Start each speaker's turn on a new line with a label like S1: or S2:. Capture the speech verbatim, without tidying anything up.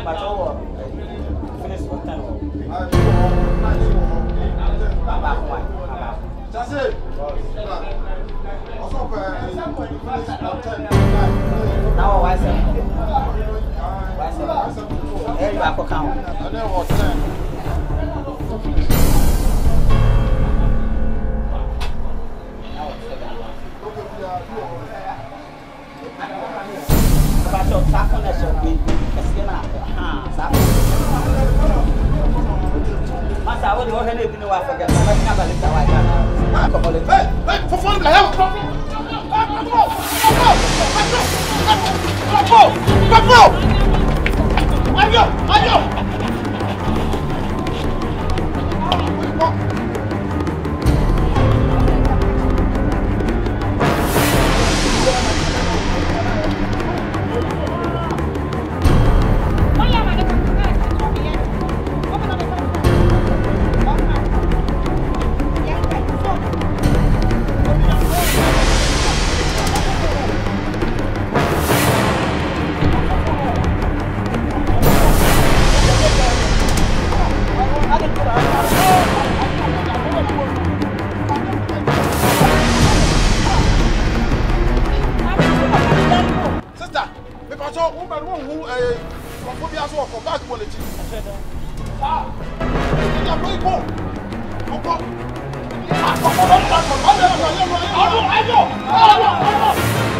S1: But oh, finish one time.
S2: That's it.
S1: Now, why seven? Why seven? Hey, you have to count.
S2: I know what ten.
S1: About your top connection, we can see now. Ah, Master, I would go ahead and you know I forget. I'm never lift that white.
S2: Hey, hey, for fun, the hell! Papo! Papo! Ayo! Ayo! I